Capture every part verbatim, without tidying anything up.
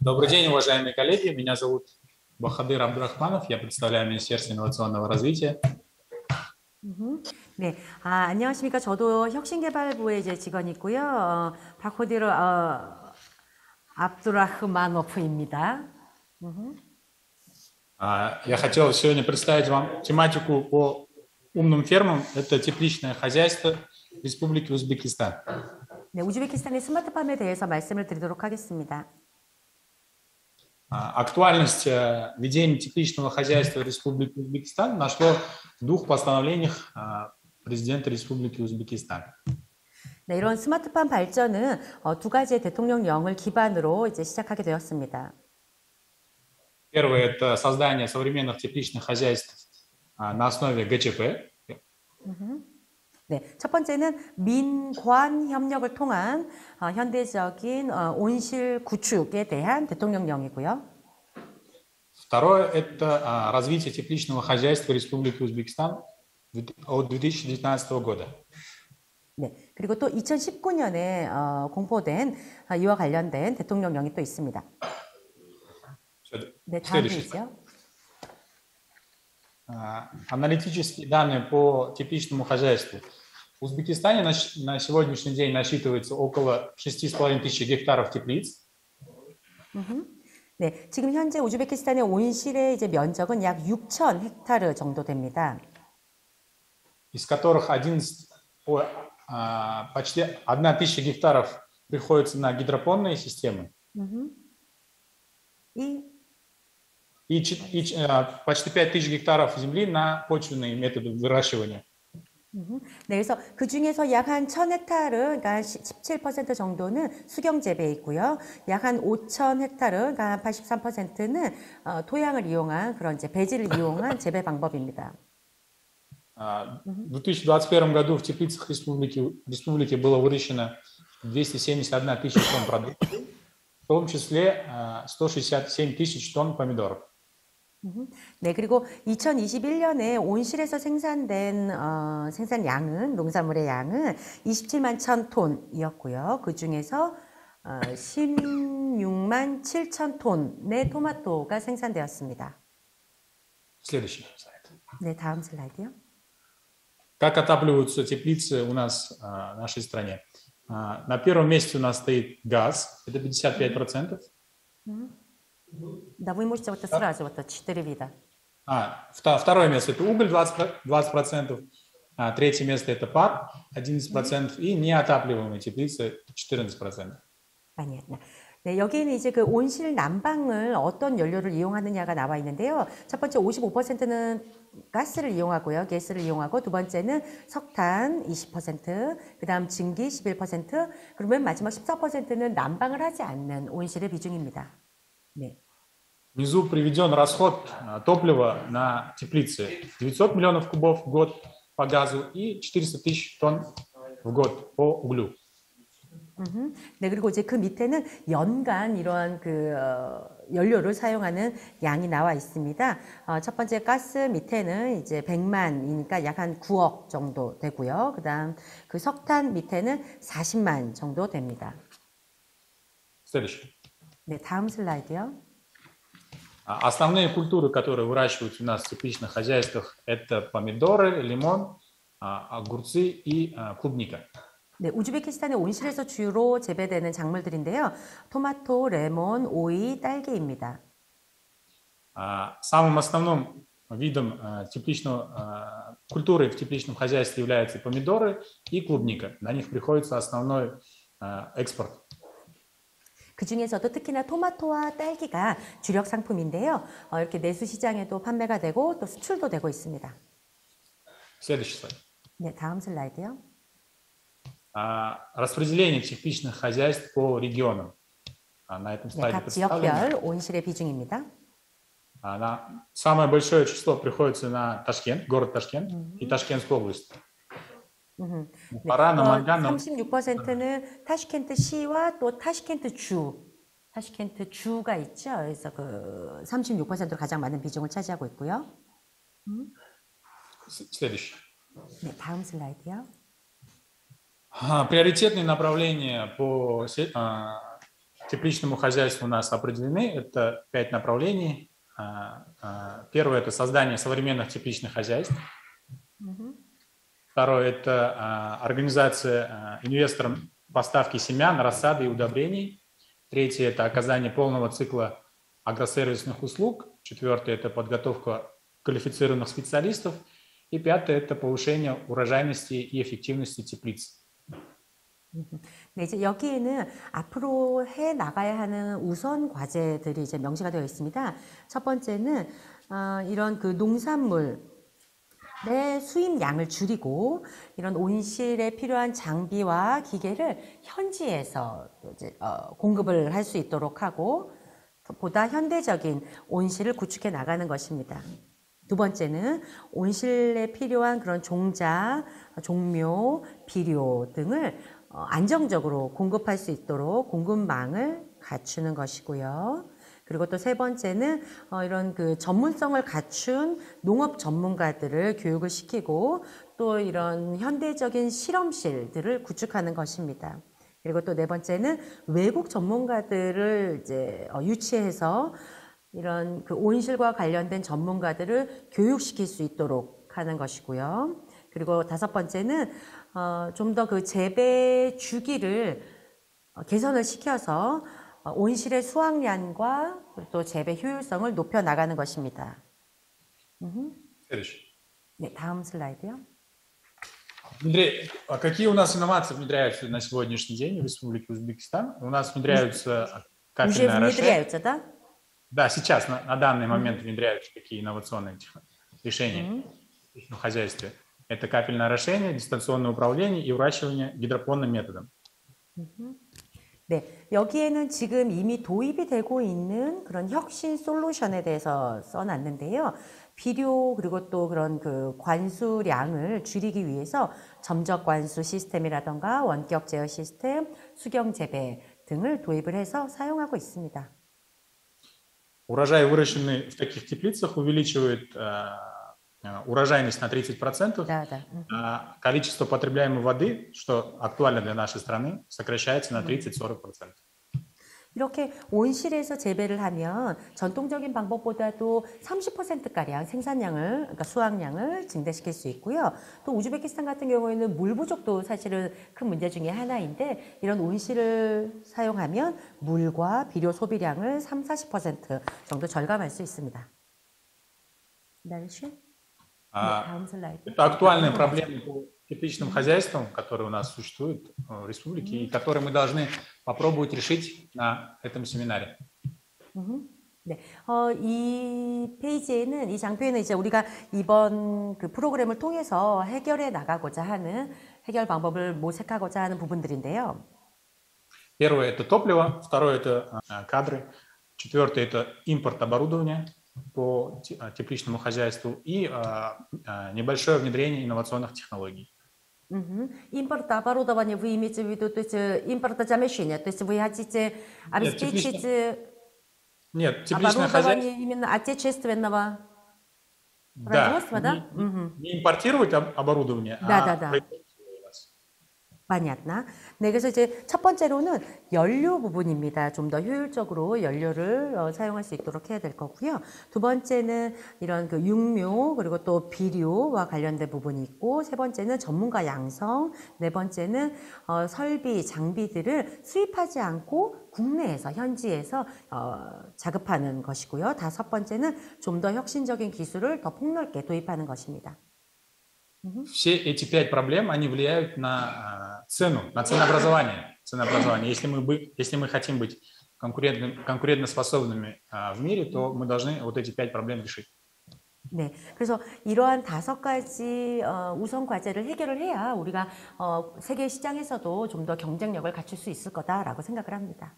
Добрый день, уважаемые коллеги. Меня зовут Бахадыр Абдурахманов. Я представляю Министерство инновационного развития. 음흠. 네, 아, 안녕하십니까. 저도 혁신개발부의 이제 직원이고요. 어, 바코디르 어, абдурахманов입니다. 음흠. А, Я хотел сегодня представить вам тематику по умным фермам. Это тепличное хозяйство Республики Узбекистан. 네, 우즈베키스탄의 스마트팜에 대해서 말씀을 드리도록 하겠습니다. А, Актуальность э, ведения тепличного хозяйства Республики Узбекистан нашло в двух постановлениях а, президента Республики Узбекистан. 네, 이런 스마트팜 발전은 어, 두 가지의 대통령령을 기반으로 이제 시작하게 되었습니다. Первое – это создание современных тепличных хозяйств а, на основе ГЧП. 음흠. 네, 첫 번째는 민관 협력을 통한 어, 현대적인 어, 온실 구축에 대한 대통령령이고요. Второе – это а, развитие тепличного хозяйства Республики Узбекистан от две тысячи девятнадцатого года. 네, 그리고 또 이천십구 년에 어, 공포된 어, 이와 관련된 대통령령이 또 있습니다. 네, 다음 페이지요. А, Аналитические данные по тепличному хозяйству. В Узбекистане на, на сегодняшний день насчитывается около шести с половиной тысяч гектаров теплиц. 음흠. 네, 지금 현재 우즈베키스탄의 온실의 이제 면적은 약 육천 헥타르 정도 됩니다. Из которых одиннадцать, о, а, почти одна тысяча гектаров приходится на гидропонные системы. 음흠. 이 И, и а, почти пять тысяч гектаров земли на почвенные методы выращивания. 음흠. 네, 그래서 그 중에서 약 한 천 헥타르, 그러니까 십칠 퍼센트 정도는 수경 재배에 있고요. 약 한 오천 헥타르, 그러니까 한 팔십삼 퍼센트는 어, 토양을 이용한 그런 이제 배지를 이용한 재배 방법입니다. В две тысячи двадцать первом году в теплицах республики, республики было выращено двести семьдесят одна тысяча тонн продуктов, в том числе сто шестьдесят семь тысяч тонн помидоров. 네, 그리고 이천이십일 년에 온실에서 생산된 어, 생산량은 농산물의 양은 이십칠만 천 톤이었고요. 그 중에서 어, 십육만 칠천 톤의 토마토가 생산되었습니다. Следующий слайд. 네, 다음 슬라이드요. Как отапливаются теплицы у нас в нашей стране? На первом месте у нас стоит газ, это пятьдесят пять процентов. Да, вы можете вот сразу вот четыре вида. А, второе место это уголь двадцать процентов, а третье место это пар одиннадцать процентов и неотапливаемые теплицы четырнадцать процентов. Понятно. 네, 여기는 이제 그 온실 난방을 어떤 연료를 이용하느냐가 나와 있는데요. 첫 번째 오십오 퍼센트는 가스를 이용하고요. 가스를 이용하고 두 번째는 석탄 이십 퍼센트, 그다음 증기 십일 퍼센트, 그러면 마지막 십사 퍼센트는 난방을 하지 않는 온실의 비중입니다. 네. Внизу приведен расход топлива на теплицы. девятьсот миллионов кубов в год по газу и четыреста тысяч тонн в год по углю. 음흠. 네, 그리고 이제 그 밑에는 연간 이러한 그 어, 연료를 사용하는 양이 나와 있습니다. 어, 첫 번째 가스 밑에는 이제 백만이니까 약 한 구억 정도 되고요. 그다음 그 석탄 밑에는 사십만 정도 됩니다. Следующий. 네, 다음 슬라이드요. Основные культуры, которые выращиваются у нас в тепличных хозяйствах, это помидоры, лимон, огурцы и клубника. 네, 우즈베키스탄의 온실에서 주로 재배되는 작물들인데요. 토마토, 레몬, 오이, 딸기입니다. Самым основным видом тепличного, культуры в тепличном хозяйстве являются помидоры и клубника. На них приходится основной экспорт. 그 중에서도 특히나 토마토와 딸기가 주력 상품인데요. 어, 이렇게 내수 시장에도 판매가 되고 또 수출도 되고 있습니다. Следующий слайд. 네, 다음 슬라이드요. А, распределение тепличных хозяйств по регионам. А, на этом слайде 네, 각 지역별 온실의 비중입니다. А, на, самое большое число приходится на Ташкент, город Ташкент mm-hmm. и Ташкентскую область. Mm-hmm. Пара, 네, Наманган, 삼십육 퍼센트는 타슈켄트 시와 또 타슈켄트 주, 타슈켄트 주가 있죠. 그래서 그 삼십육 퍼센트로 가장 많은 비중을 차지하고 있고요. 음? Следующий. 네, 다음 슬라이드요. Приоритетные направления по тепличному хозяйству у нас определены. Это пять направлений. Первое – это создание современных тепличных хозяйств. Мгм. Второе – это организация инвесторам поставки семян, рассады и удобрений. Третье – это оказание полного цикла агросервисных услуг. Четвертое – это подготовка квалифицированных специалистов. И пятое – это повышение урожайности и эффективности теплиц. 네, 이제 여기에는 앞으로 해 나가야 하는 우선 과제들이 이제 명시가 되어 있습니다. 첫 번째는 어, 이런 그 농산물 내 수입량을 줄이고 이런 온실에 필요한 장비와 기계를 현지에서 이제 어, 공급을 할 수 있도록 하고 보다 현대적인 온실을 구축해 나가는 것입니다. 두 번째는 온실에 필요한 그런 종자, 종묘, 비료 등을 어, 안정적으로 공급할 수 있도록 공급망을 갖추는 것이고요. 그리고 또 세 번째는 어, 이런 그 전문성을 갖춘 농업 전문가들을 교육을 시키고 또 이런 현대적인 실험실들을 구축하는 것입니다. 그리고 또 네 번째는 외국 전문가들을 이제 어, 유치해서 이런 그 온실과 관련된 전문가들을 교육시킬 수 있도록 하는 것이고요. 그리고 다섯 번째는 어, 좀 더 그 재배 주기를 어, 개선을 시켜서 어, 온실의 수확량과 또 재배 효율성을 높여 나가는 것입니다. 음흠. 네, 다음 슬라이드요. Внедря- а Какие у нас инновации внедряются на сегодняшний день в Республике Узбекистан? У нас внедряются Уже капельное орошение. внедряются, да? Да, сейчас, на, на данный момент внедряются такие инновационные тех- решения 음. в личном хозяйстве. Это капельное орошение, дистанционное управление и выращивание гидропонным методом. 음흠. 네, 여기에는 지금 이미 도입이 되고 있는 그런 혁신 솔루션에 대해서 써놨는데요. 비료 그리고 또 그런 그 관수량을 줄이기 위해서 점적 관수 시스템이라던가 원격 제어 시스템, 수경 재배 등을 도입을 해서 사용하고 있습니다. Урожай, выращенный в таких теплицах, увеличивает э, э, урожайность на тридцать процентов, 네, 네. 음. а количество потребляемой воды, что актуально для нашей страны, сокращается на тридцать-сорок процентов. 이렇게 온실에서 재배를 하면 전통적인 방법보다도 삼십 퍼센트가량 생산량을, 그러니까 수확량을 증대시킬 수 있고요. 또 우즈베키스탄 같은 경우에는 물 부족도 사실은 큰 문제 중에 하나인데 이런 온실을 사용하면 물과 비료 소비량을 삼, 사십 퍼센트 정도 절감할 수 있습니다. дальше. А, 다음 슬라이드. Это актуальная проблема по тепличным хозяйствам, которые у нас существуют в республике, и которые мы должны попробовать решить на этом семинаре. 음, 네, 어, 이 페이지에는 이 장표에는 이제 우리가 이번 그 프로그램을 통해서 해결해 나가고자 하는 해결 방법을 모색하고자 하는 부분들인데요. Первое – это топливо, второе – это а, кадры, четвертое – это импорт оборудования по те- а, тепличному хозяйству и а, а, небольшое внедрение инновационных технологий. Мгм. Импорт оборудования вы имеете в виду, то есть э, импортозамещение, то есть вы хотите обеспечить тепличное- э, Нет, тепличное хозяйство, оборудование именно отечественного да, производства, да? не, Мгм. не импортировать об- оборудование, Да, а да, да. производить его у нас. понят나? 네, 그래서 이제 첫 번째로는 연료 부분입니다. 좀 더 효율적으로 연료를 어, 사용할 수 있도록 해야 될 거고요. 두 번째는 이런 그 육묘 그리고 또 비료와 관련된 부분이 있고, 세 번째는 전문가 양성, 네 번째는 어, 설비 장비들을 수입하지 않고 국내에서 현지에서 어, 자급하는 것이고요. 다섯 번째는 좀 더 혁신적인 기술을 더 폭넓게 도입하는 것입니다. Все эти пять проблем, они влияют на а, цену, на ценообразование. ценообразование. Если мы, бы- если мы хотим быть конкурентно- конкурентоспособными а, в мире, то мы должны вот эти пять проблем решить. 네, 그래서 이러한 다섯 가지 어, 우선 과제를 해결을 해야 우리가 어, 세계 시장에서도 좀 더 경쟁력을 갖출 수 있을 거다라고 생각을 합니다.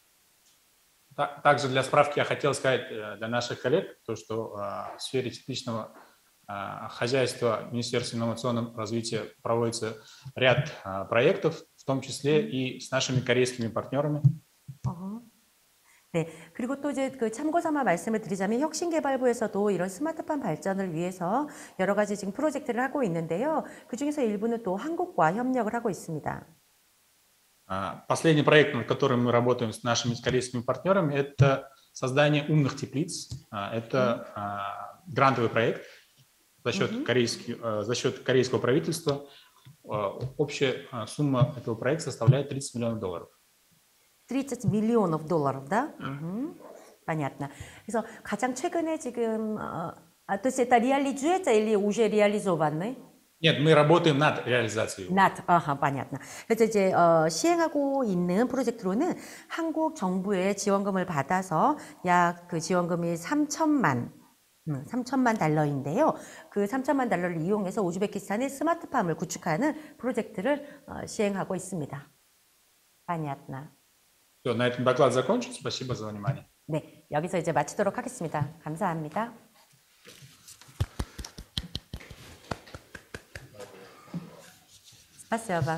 Ta- Также для справки я хотел сказать э, для наших коллег, то, что а, в сфере тепличного а, хозяйства Министерства инновационного развития проводится ряд а, проектов, в том числе и с нашими корейскими партнерами. 어허. 네, 그리고 또 이제 그 참고 삼아 말씀을 드리자면 혁신개발부에서도 이런 스마트팜 발전을 위해서 여러 가지 지금 프로젝트를 하고 있는데요. 그 중에서 일부는 또 한국과 협력을 하고 있습니다. Последний проект, над которым мы работаем с нашими корейскими партнерами, это создание умных теплиц. Это грантовый проект за счет, mm-hmm. корейский, за счет корейского правительства. Общая сумма этого проекта составляет тридцать миллионов долларов. тридцать миллионов долларов, да? Mm-hmm. Понятно. 그래서 가장 최근에 지금 어, а, то есть это реализуется или уже реализованы? Нет, мы работаем над реализацией. Над, ага, понятно. 그래서 이제 어, 시행하고 있는 프로젝트로는 한국 정부의 지원금을 받아서 약 그 지원금이 삼천만, 음, 삼천만 달러인데요. 그 삼천만 달러를 이용해서 우즈베키스탄의 스마트팜을 구축하는 프로젝트를 어, 시행하고 있습니다. Понятно. Все, на этом доклад закончен. Спасибо за внимание. 네, 여기서 이제 마치도록 하겠습니다. 감사합니다. 스파시아바.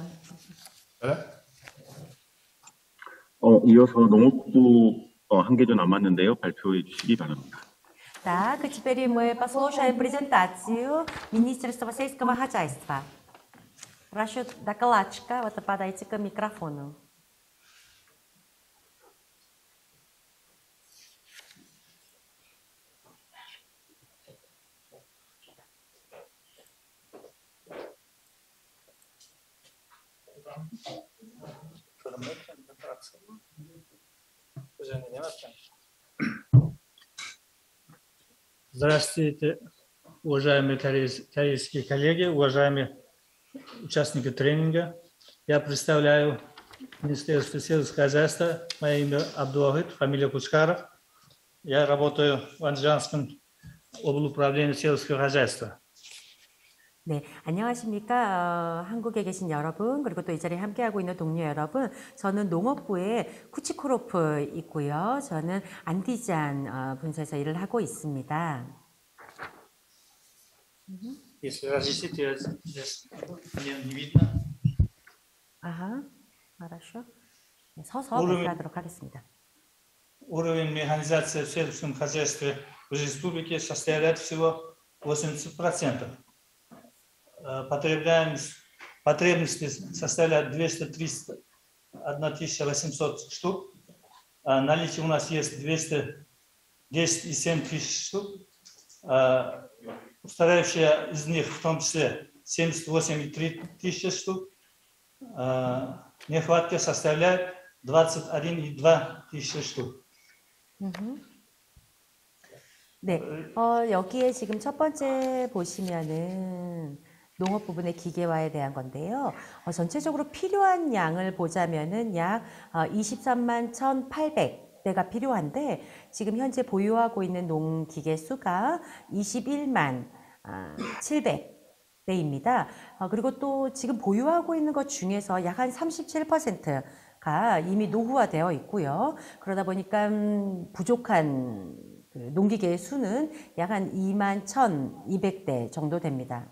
어, 이어서 농업부 어, 한 개 더 남았는데요. 발표해 주시기 바랍니다. Так, теперь мы послушаем презентацию Министерства сельского хозяйства. Прошу докладчика, вот подойти к микрофону. Здравствуйте, уважаемые корейские коллеги, уважаемые участники тренинга. Я представляю Министерство сельского хозяйства. Мое имя Абдулвахид, фамилия Кучкаров. Я работаю в Анджанском облуправлении сельского хозяйства. 네, 안녕하십니까. 어, 한국에 계신 여러분, 그리고 또 이 자리에 함께하고 있는 동료 여러분. 저는 농업부의 쿠치코로프 있고요. 저는 안디잔 어, 분사에서 일을 하고 있습니다. Если разрешите, здесь мне не видно. 아하, хорошо. 네, 서서 발표하도록 하겠습니다. Уровень механизации в сельском хозяйстве в республике составляет всего восемьдесят процентов. Потребляемость, потребности составляют двести тридцать одна тысяча восемьсот штук. Наличие у нас есть двести десять и семь тысяч штук. Устаревшие из них в том числе семьдесят восемь и три тысячи штук. Нехватка составляет двадцать один и два тысячи штук. 네, 어, 여기에 지금 첫 번째 보시면은 농업 부분의 기계화에 대한 건데요. 어, 전체적으로 필요한 양을 보자면은 약 어, 이십삼만 천팔백 대가 필요한데 지금 현재 보유하고 있는 농기계 수가 이십일만 칠백 대입니다. 어, 그리고 또 지금 보유하고 있는 것 중에서 약 한 삼십칠 퍼센트가 이미 노후화되어 있고요. 그러다 보니까 음, 부족한 그 농기계의 수는 약 한 이만 천이백 대 정도 됩니다.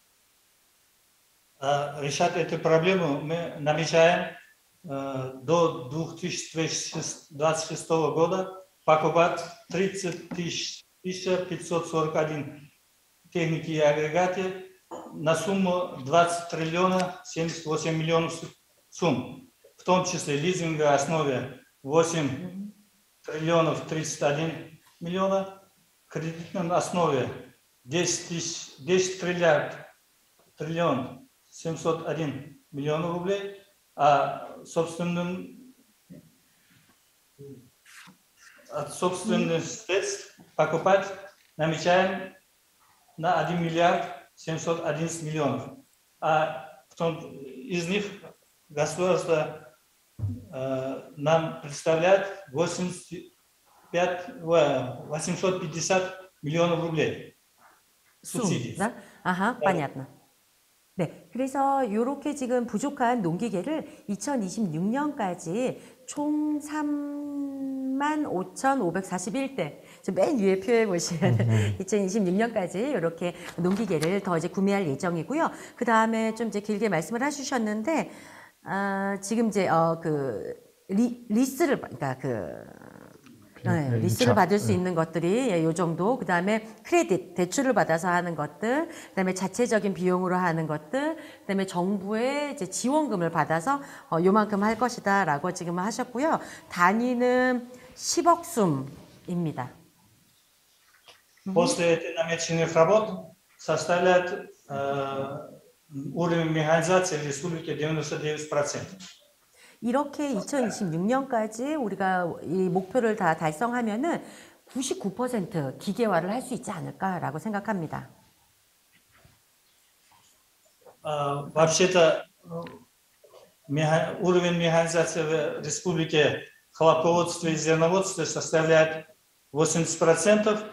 Решать эту проблему мы намечаем до две тысячи двадцать шестого года покупать тридцать тысяч пятьсот сорок один техники и агрегаты на сумму двадцать триллионов семьдесят восемь миллионов сумм, в том числе лизинговой основе восемь триллионов тридцать один миллиона, кредитной основе десять триллиардов триллион семьсот один миллион рублей, а собственным, от собственных средств покупать намечаем на один миллиард семьсот одиннадцать миллионов. А в том, из них государство э, нам представляет восемьдесят пять, восемьсот пятьдесят миллионов рублей субсидий. Да? Ага, понятно. 네, 그래서 이렇게 지금 부족한 농기계를 이천이십육 년까지 총 삼만 오천오백사십일 대, 맨 위에 표에 보시면 이천이십육 년까지 이렇게 농기계를 더 이제 구매할 예정이고요. 그 다음에 좀 이제 길게 말씀을 해주셨는데, 아, 지금 이제 어, 그 리, 리스를, 그러니까 그 네, 네, 리스를 이차. 받을 수 네. 있는 것들이 예, 요 정도. 그 다음에 크레딧, 대출을 받아서 하는 것들. 그 다음에 자체적인 비용으로 하는 것들. 그 다음에 정부의 이제 지원금을 받아서 어, 요만큼 할 것이다 라고 지금 하셨고요. 단위는 십억 숨입니다. После этих намеченных работ составляет э, уровень механизации в республике девяносто девять процентов. 이렇게 이천이십육 년까지 우리가 이 목표를 다 달성하면은 구십구 퍼센트 기계화를 할 수 있지 않을까라고 생각합니다. Э, Вообще-то э, меха- уровень механизации в республике хлопководства и зерноводства составляет восемьдесят процентов.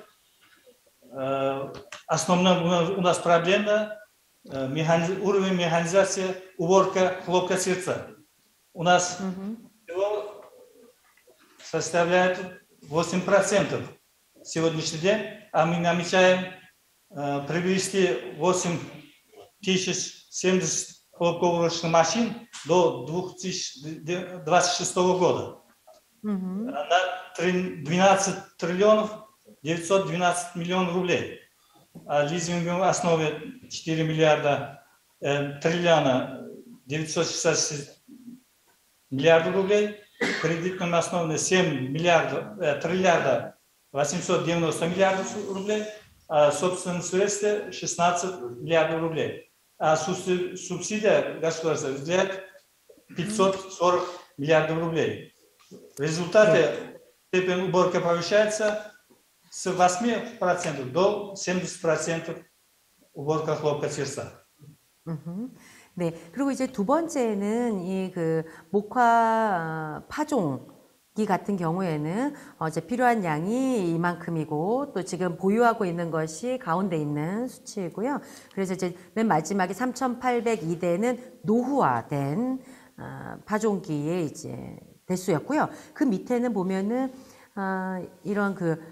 Э, Основная у нас проблема э, механи- уровень механизации уборка хлопка сердца. У нас всего составляет восемь процентов сегодняшний день, а мы намечаем э, приобрести восемь тысяч семьдесят хлопководочных машин до две тысячи двадцать шестого года. 음흠. На три- двенадцать триллионов девятьсот двенадцать миллионов рублей. А лизинговой основе четыре миллиарда э, триллиона девятьсот шестьдесят миллиардов рублей, кредитной основе семь миллиардов, э, триллиарда восемьсот девяносто миллиардов рублей, а собственные средства шестнадцать миллиардов рублей. А субси- субсидия государства выделяет пятьсот сорок миллиардов рублей. В результате степень уборки повышается с восьми процентов до семидесяти процентов уборка хлопка сердца. 음흠. 네. 그리고 이제 두 번째는 이 그 목화 어, 파종기 같은 경우에는 어, 이제 필요한 양이 이만큼이고 또 지금 보유하고 있는 것이 가운데 있는 수치이고요. 그래서 이제 맨 마지막에 삼천팔백이 대는 노후화된 어, 파종기의 이제 대수였고요. 그 밑에는 보면은 어, 이런 그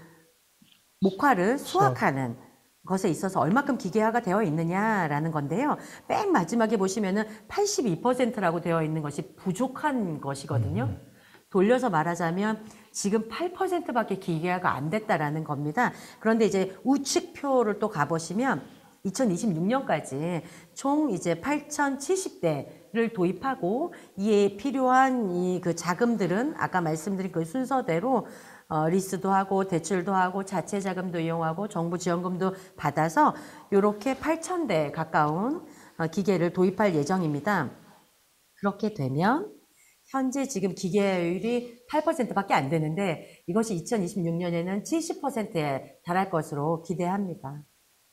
목화를 수확하는 것에 있어서 얼마큼 기계화가 되어 있느냐라는 건데요. 맨 마지막에 보시면은 팔십이 퍼센트라고 되어 있는 것이 부족한 것이거든요. 돌려서 말하자면 지금 팔 퍼센트밖에 기계화가 안 됐다라는 겁니다. 그런데 이제 우측표를 또 가보시면 이천이십육 년까지 총 이제 팔천칠십 대를 도입하고 이에 필요한 이 그 자금들은 아까 말씀드린 그 순서대로 어, 리스도 하고 대출도 하고 자체 자금도 이용하고 정부 지원금도 받아서 이렇게 팔천 대 가까운 어, 기계를 도입할 예정입니다. 그렇게 되면 현재 지금 기계율이 팔 퍼센트밖에 안 되는데 이것이 이천이십육 년에는 칠십 퍼센트에 달할 것으로 기대합니다.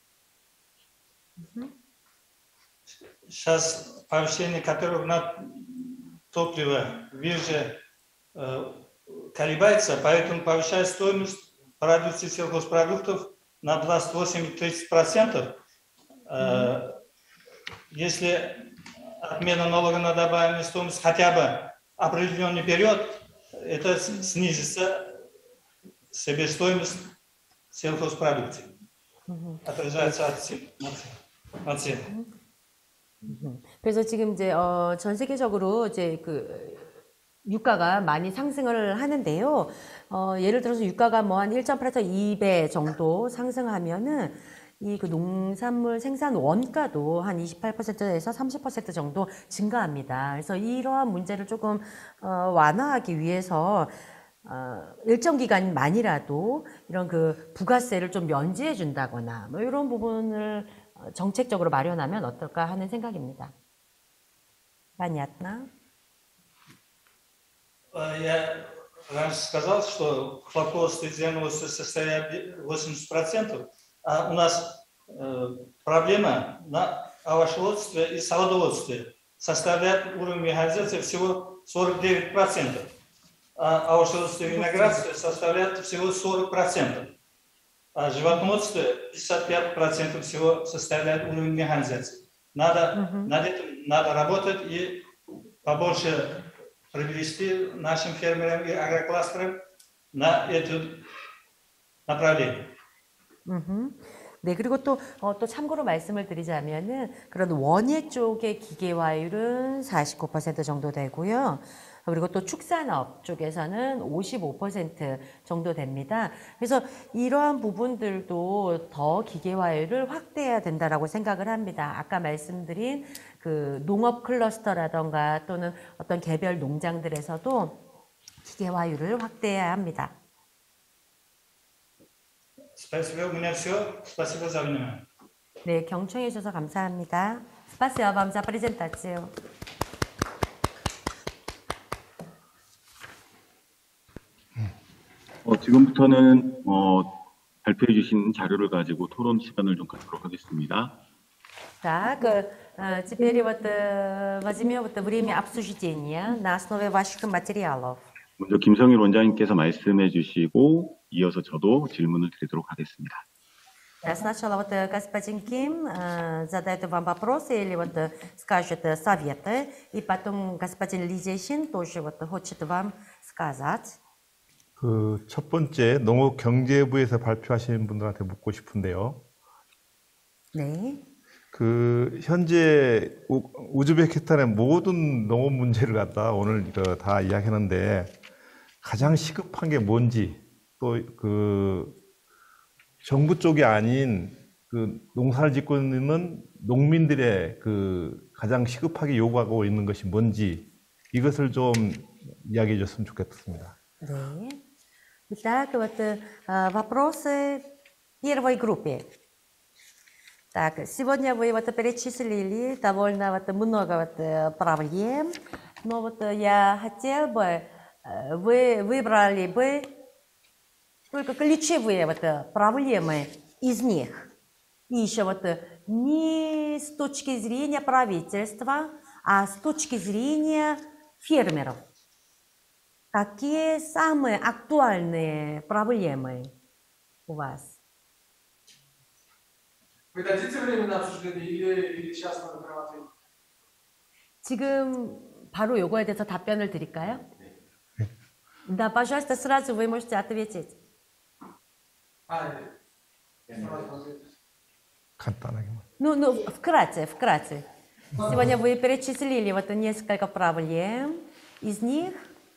Сейчас повышение которых на топливо, бирже э, колебается, поэтому повышает стоимость продукции сельхозпродуктов на двадцать восемь и тридцать процентов. Э, если отмена налога на добавленную стоимость хотя бы определенный период, это снизится себестоимость сельхозпродукции. Отражается от цен. на цены. 그래서 지금 이제 어, 전 세계적으로 이제 그 유가가 많이 상승을 하는데요. 어, 예를 들어서 유가가 뭐 한 일 점 팔에서 이 배 정도 상승하면은 이 그 농산물 생산 원가도 한 이십팔 퍼센트에서 삼십 퍼센트 정도 증가합니다. 그래서 이러한 문제를 조금 어, 완화하기 위해서 어, 일정 기간만이라도 이런 그 부가세를 좀 면제해 준다거나 뭐 이런 부분을 어, 정책적으로 마련하면 어떨까 하는 생각입니다. Понятно? Я раньше сказал, что хлопководство и зерноводство составляет восемьдесят процентов, а у нас э, проблема на овощеводстве и садоводстве составляет уровень механизации всего сорок девять процентов, а овощеводство и виноградство составляет всего сорок процентов, а животноводство пятьдесят пять процентов всего составляет уровень механизации. Надо, Мгм. над этим надо работать и побольше привести нашим фермерам и агрокластерам на это направление. 음흠. 네, 그리고 또, 어, 또 참고로 말씀을 드리자면은 그런 원예 쪽의 기계화율은 사십구 퍼센트 정도 되고요. 그리고 또 축산업 쪽에서는 오십오 퍼센트 정도 됩니다. 그래서 이러한 부분들도 더 기계화율을 확대해야 된다라고 생각을 합니다. 아까 말씀드린 그 농업 클러스터라던가 또는 어떤 개별 농장들에서도 기계화율을 확대해야 합니다. Спасибо, у меня все. Спасибо за внимание. 네, 경청해 주셔서 감사합니다. Спасибо вам за презентацию. 어, 지금부터는 어, 발표해 주신 자료를 가지고 토론 시간을 좀 갖도록 하겠습니다. Так, э, теперь вот э, возьмем вот время обсуждения на основе ваших материалов. 먼저 김성일 원장님께서 말씀해 주시고 이어서 저도 질문을 드리도록 하겠습니다. Сначала вот э, господин Ким э, задает вам вопросы или вот э, скажет э, советы, и потом господин Ли Зешин тоже вот хочет вам сказать. 그 첫 번째 농업경제부에서 발표하신 분들한테 묻고 싶은데요. 네. 그 현재 우, 우즈베키스탄의 모든 농업 문제를 갖다 오늘 그 다 이야기하는데 가장 시급한 게 뭔지 또 그 정부 쪽이 아닌 그 농사를 짓고 있는 농민들의 그 가장 시급하게 요구하고 있는 것이 뭔지 이것을 좀 이야기해 줬으면 좋겠습니다. Да. Итак, вот э, вопросы первой группе. Так, сегодня вы вот перечислили довольно вот много вот проблем, но вот я хотел бы, вы выбрали бы только ключевые вот проблемы из них. И еще вот не с точки зрения правительства, а с точки зрения фермеров. Какие самые актуальные проблемы у вас? Вы дадите время на обсуждение или, или сейчас надо прямо ответить? 지금 바로 요거에 대해서 답변을 드릴까요? 네. Да, пожалуйста, сразу вы можете ответить. А, сразу ответить. 간단하게만. Ну, ну, вкратце, вкратце. Сегодня вы перечислили вот несколько проблем. Из них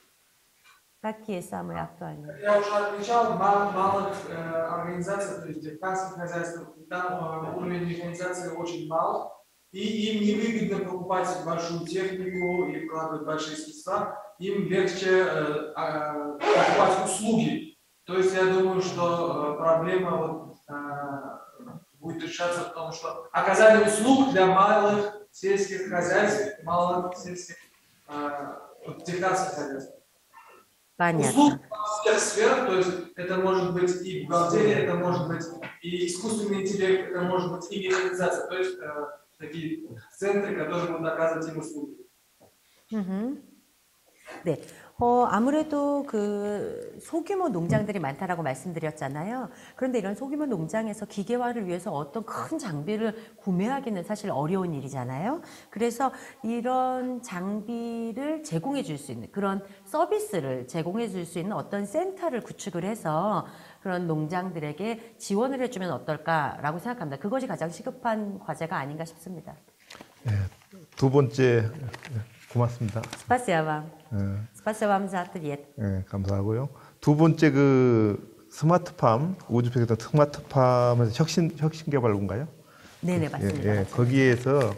какие самые актуальные? Я уже отвечал, мал, малых э, организаций, то есть технических хозяйств, там э, уровень механизации очень мал, и им невыгодно покупать большую технику и вкладывать большие средства, им легче э, э, покупать услуги. То есть я думаю, что э, проблема вот, э, будет решаться в том, что оказание услуг для малых сельских хозяйств, малых сельских э, технических хозяйств. Понятно. Услуг во всех сферах, то есть это может быть и бухгалтерия, это может быть и искусственный интеллект, это может быть и механизация, то есть э, такие центры, которые будут оказывать им услуги. 음흠. 네. 어, 아무래도 그 소규모 농장들이 많다라고 말씀드렸잖아요. 그런데 이런 소규모 농장에서 기계화를 위해서 어떤 큰 장비를 구매하기는 사실 어려운 일이잖아요. 그래서 이런 장비를 제공해 줄 수 있는 그런 서비스를 제공해 줄 수 있는 어떤 센터를 구축을 해서 그런 농장들에게 지원을 해주면 어떨까라고 생각합니다. 그것이 가장 시급한 과제가 아닌가 싶습니다. 네, 두 번째 고맙습니다. Спасибо вам. 네. Спасибо вам за ответ. 네, 감사하고요. 두 번째 그 스마트팜, 우즈베키스탄 스마트팜에서 혁신 혁신 개발군가요? 네네 맞습니다. 예, 예, 거기에서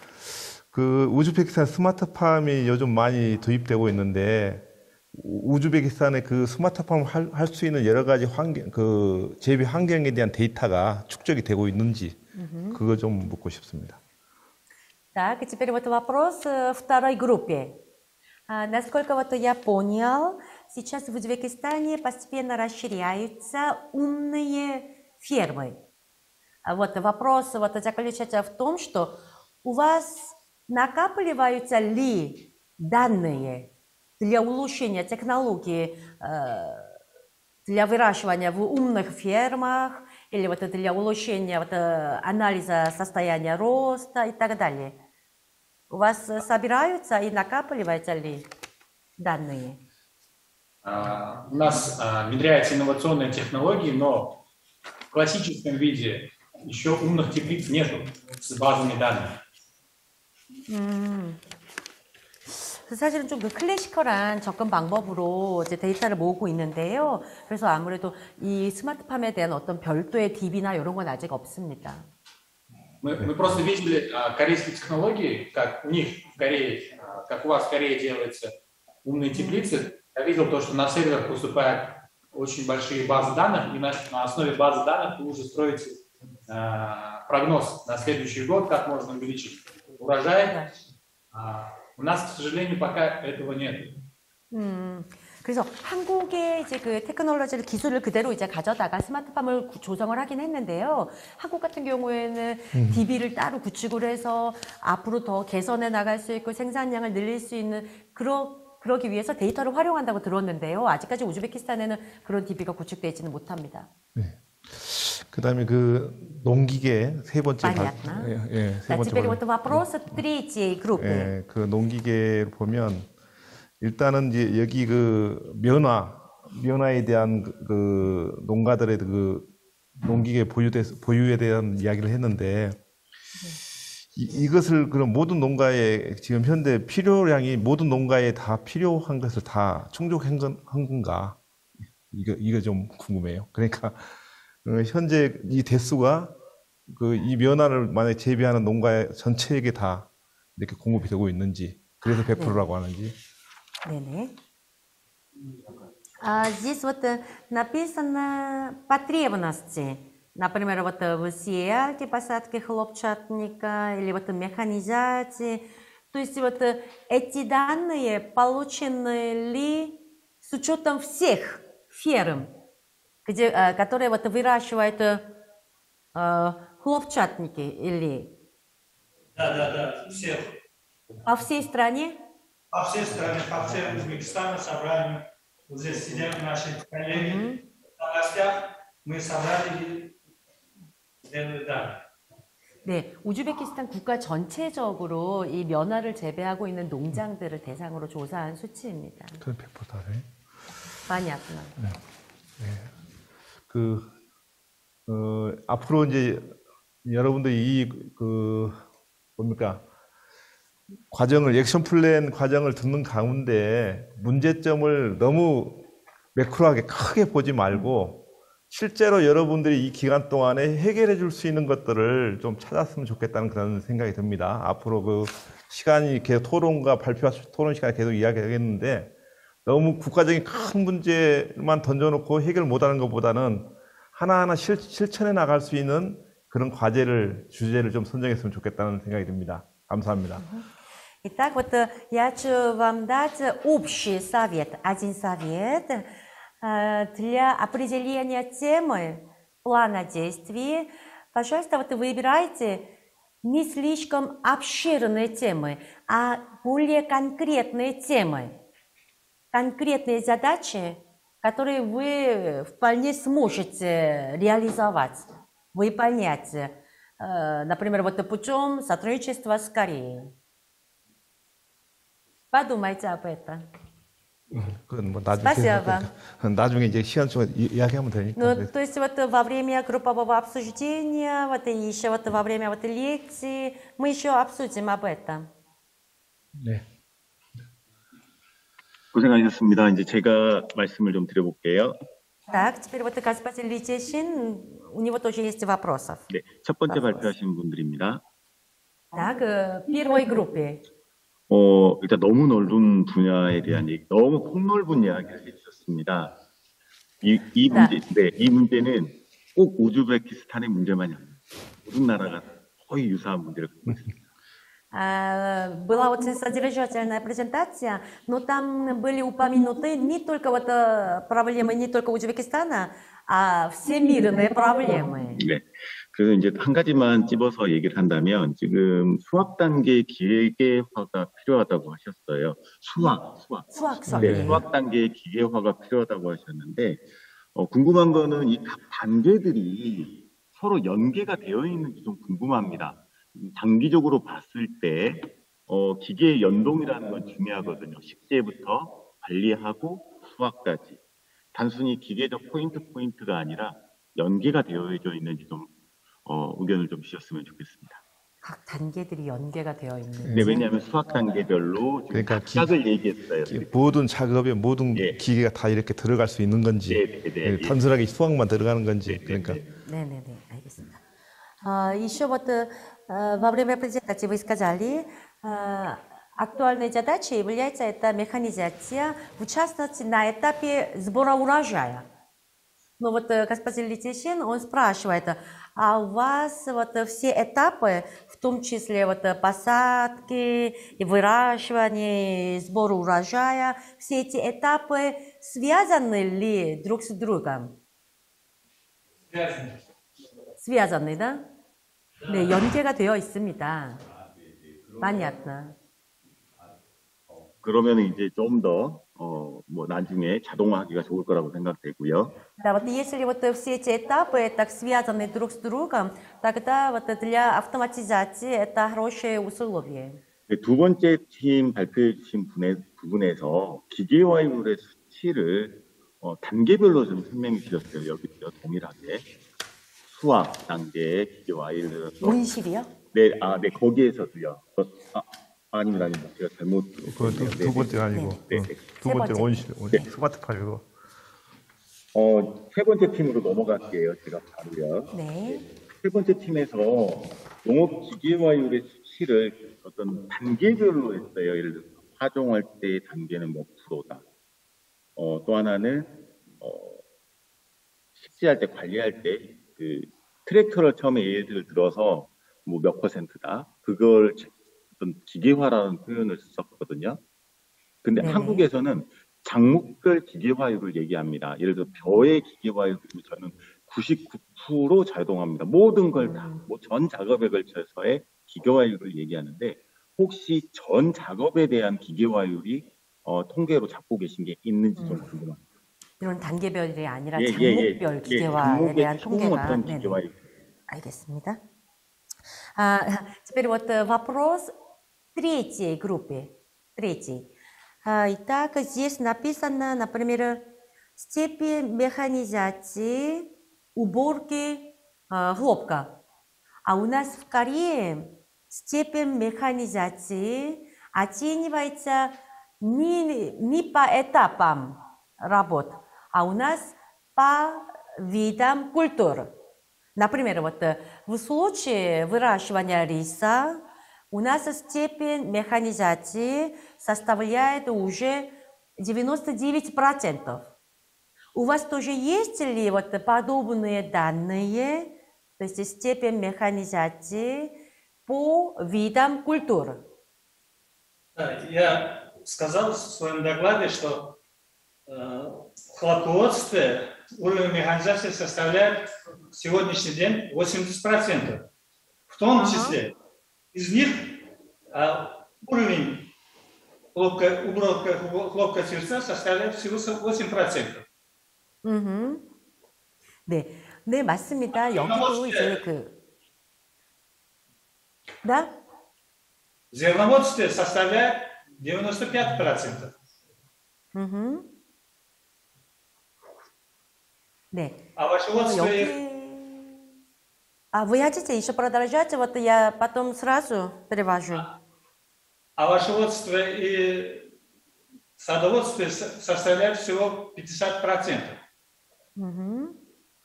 그 우즈베키스탄 스마트팜이 요즘 많이 도입되고 있는데 우즈베키스탄의 그 스마트팜을 할 수 있는 여러 가지 환경, 그 재배 환경에 대한 데이터가 축적이 되고 있는지 음흠. 그거 좀 묻고 싶습니다. Так, и теперь вот вопрос второй группе. А, насколько вот я понял, сейчас в Узбекистане постепенно расширяются умные фермы. А вот вопрос вот заключается в том, что у вас накапливаются ли данные для улучшения технологии э, для выращивания в умных фермах или вот для улучшения вот, э, анализа состояния роста и так далее? У вас собираются и накапливаются ли данные? Uh, у нас uh, внедряются инновационные технологии, но в классическом виде еще умных теплиц нету с базами данных. 음. 사실은 좀 그 클래시컬한 접근 방법으로 이제 데이터를 모으고 있는데요. 그래서 아무래도 이 스마트팜에 대한 어떤 별도의 딥이나 이런 건 아직 없습니다. Мы, мы просто видели а, корейские технологии, как у них в Корее, а, как у вас в Корее делаются умные теплицы. Я видел то, что на серверах поступают очень большие базы данных, и на, на основе базы данных вы уже строите а, прогноз на следующий год, как можно увеличить урожай. А, у нас, к сожалению, пока этого нет. 음, 그래서 한국의 이제 그 테크놀로지를 기술을 그대로 이제 가져다가 스마트팜을 구- 조성을 하긴 했는데요. 한국 같은 경우에는 음. 디비를 따로 구축을 해서 앞으로 더 개선해 나갈 수 있고 생산량을 늘릴 수 있는 그러 그러기 위해서 데이터를 활용한다고 들었는데요. 아직까지 우즈베키스탄에는 그런 디비가 구축되어 있지는 못합니다. 그다음에 그 농기계 세 번째 발- Понятно. 예, 예, 세 Да, 번째 теперь 발- вот вопрос от третьей группы. 예, 그 농기계를 보면 일단은 이제 여기 그 면화 면화에 대한 그, 그 농가들의 그 농기계 보유대, 보유에 대한 이야기를 했는데 이, 이것을 그런 모든 농가에 지금 현재 필요량이 모든 농가에 다 필요한 것을 다 충족한 건- 한 건가? 이거 이거 좀 궁금해요. 그러니까 어, 현재 이 대수가 그 이 면화를 만약에 재배하는 농가 전체에게 다 이렇게 공급이 되고 있는지 그래서 백 퍼센트라고 하는지. 네네. А, здесь вот э, написано потребности. Например, вот э, в сеялке, посадке хлопчатника или вот механизации. То есть вот э, эти данные получены ли с учетом всех ферм, где, э, которые вот выращивают э, э, хлопчатники или Да, да, да, всех. по всей стране? По всей стране, по всей Узбекистану собрали. Вот здесь сидят наши коллеги на гостях. Мы собрали и да. 네, 우즈베키스탄 국가 전체적으로 이 면화를 재배하고 있는 농장들을 대상으로 조사한 수치입니다. 그건 백 퍼센트네. Понятно. 그, 어, 앞으로 이제 여러분들이 이, 그, 뭡니까, 과정을, 액션 플랜 과정을 듣는 가운데 문제점을 너무 매크로하게 크게 보지 말고 실제로 여러분들이 이 기간 동안에 해결해 줄 수 있는 것들을 좀 찾았으면 좋겠다는 그런 생각이 듭니다. 앞으로 그 시간이 계속 토론과 발표, 토론 시간에 계속 이야기하겠는데 너무 국가적인 큰 문제만 던져놓고 해결 못하는 것보다는 하나하나 실, 실천해 나갈 수 있는 그런 과제를, 주제를 좀 선정했으면 좋겠다는 생각이 듭니다. 감사합니다. Итак, вот э, я хочу вам дать общий совет, один совет э, для определения темы, плана действий. Пожалуйста, вот выбирайте не слишком обширные темы, а более конкретные темы, конкретные задачи, которые вы вполне сможете реализовать, выполнять, э, например, вот путем сотрудничества с Кореей. Подумайте об этом. 그건 뭐 나중에, Спасибо. 나중에 이제 시간 동안 이- 이야기하면 되니까. Ну, то есть вот во время группового обсуждения, вот и еще вот во время вот лекции мы еще обсудим об этом. 네. 고생하셨습니다. 이제 제가 말씀을 좀 드려볼게요. Так, теперь вот господин Литешин, у него тоже есть вопросов. 네, 첫 번째 발표하신 분들입니다. Так, э, первой группе. 어, 일단 너무 넓은 분야에 대한 얘기, 너무 폭넓은 이야기를 해주셨습니다. 이, 이 문제, 네, 이 문제는 꼭 우즈베키스탄의 문제만이 아니에요. 모든 나라가 거의 유사한 문제를 갖고 있습니다. А, Была очень содержательная презентация, но там были упомянуты не только вот э, проблемы не только Узбекистана, а всемирные проблемы. 네. 그래서 이제 한 가지만 찝어서 얘기를 한다면 지금 수학 단계 기계화가 필요하다고 하셨어요. 수학, 수학. 수학, 수학. 네, 수학 단계 기계화가 필요하다고 하셨는데 어, 궁금한 거는 이 각 단계들이 서로 연계가 되어 있는지 좀 궁금합니다. 장기적으로 봤을 때 어, 기계 연동이라는 건 중요하거든요. 식재부터 관리하고 수학까지. 단순히 기계적 포인트 포인트가 아니라 연계가 되어져 있는지 좀 어, 의견을 좀 주셨으면 좋겠습니다. 각 단계들이 연계가 되어 있는. 네, 왜냐하면 수학 단계별로 그러니까 각각을 얘기했어요. 모든 작업에 모든 예. 기계가 다 이렇게 들어갈 수 있는 건지, 네, 네, 네, 예, 네. 단순하게 수학만 들어가는 건지, 그러니까. 네네네, 알겠습니다. А, еще вот э, во время презентации вы сказали, э, актуальной задачей является эта механизация, в частности, на этапе сбора урожая. Но вот э, господин Летищин, он спрашивает, а у вас вот э, все этапы, в том числе вот э, посадки, и выращивание, и сбор урожая, все эти этапы связаны ли друг с другом? Связаны. связаны, да? 네, 연계가 되어 있습니다. Понятно. 그러면 이제 좀 더 어, 뭐 나중에 자동화하기가 좋을 거라고 생각되고요. Да, вот если вот все эти этапы так связаны друг с другом, тогда вот для автоматизации это хорошее условие. 두 번째 팀 발표해 주신 분의, 부분에서 기계화율의 수치를 어, 단계별로 좀 설명해 주셨어요. 여기서 동일하게. 수학 단계 기계화율 들어서. 온실이요? 네, 아, 네, 거기에서도요. 어, 아, 아닙니다, 아닙니다. 제가 잘못. 그 두 번째가 아니고, 네, 어, 네. 두 세 번째는 번째. 온실, 온실 네. 스마트팜이고. 어, 세 번째 팀으로 넘어갈게요. 제가 바로요. 네. 세 번째 팀에서 농업 기계화율의 수치를 어떤 단계별로 했어요. 예를 들어서 파종할 때 단계는 몇 프로다. 어, 또 하나는 어, 식재할 때 관리할 때 그 트랙터를 처음에 예를 들어서 뭐 몇 퍼센트다. 그걸 어떤 기계화라는 표현을 썼거든요. 근데 네네. 한국에서는 작목별 기계화율을 얘기합니다. 예를 들어 벼의 기계화율 저는 구십구 퍼센트 자동화입니다. 모든 걸 다, 뭐 전 작업에 걸쳐서의 기계화율을 얘기하는데 혹시 전 작업에 대한 기계화율이 어, 통계로 잡고 계신 게 있는지 좀 궁금합니다. 이런 단계별이 아니라 예, 예, 장목별 예. 기계화에 예, 장목의 대한 총 통계가. 어떤 네네. 기계화율. 알겠습니다. А, теперь вот вопрос третьей группы. Третий. А, итак, здесь написано, например, степень механизации уборки а, хлопка. А у нас в Корее степень механизации оценивается не, не по этапам работ, а у нас по видам культур. Например, вот в случае выращивания риса у нас степень механизации составляет уже девяносто девять процентов. У вас тоже есть ли вот подобные данные, то есть степень механизации по видам культур? Да, я сказал в своем докладе, что э, в хлопководстве уровень механизации составляет в сегодняшний день восемьдесят процентов. В том Ага. числе из них а, уровень хлопка, уборка хлопка сердца составляет всего восемь процентов. 음흠. 네, 네 맞습니다. 여기도 이제 그, да? В зерноводстве составляет девяносто пять процентов. 음흠. 네. А 어, овощеводстве 여기 А вы хотите еще продолжать? Вот я потом сразу перевожу. овощеводстве и садоводстве со- составляет всего пятьдесят процентов. 음흠.